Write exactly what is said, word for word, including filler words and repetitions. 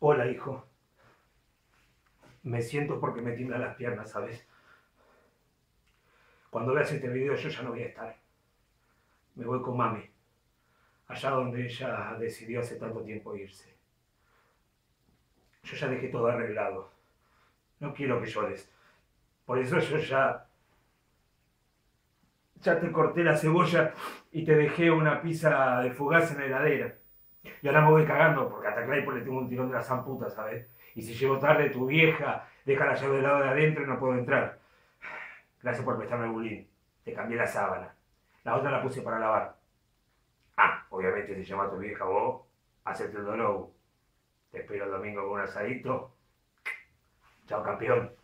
Hola, hijo. Me siento porque me tiemblan las piernas, ¿sabes? Cuando veas este video yo ya no voy a estar. Me voy con mami, allá donde ella decidió hace tanto tiempo irse. Yo ya dejé todo arreglado. No quiero que llores. Por eso yo ya... Ya te corté la cebolla y te dejé una pizza de fugaz en la heladera. Y ahora me voy cagando porque hasta Claypole le tengo un tirón de la zamputa, ¿sabes? Y si llego tarde, tu vieja deja la llave del lado de adentro y no puedo entrar. Gracias por prestarme el bulín. Te cambié la sábana. La otra la puse para lavar. Ah, obviamente si llama a tu vieja vos, hacete el dolor. Te espero el domingo con un asadito. Chao, campeón.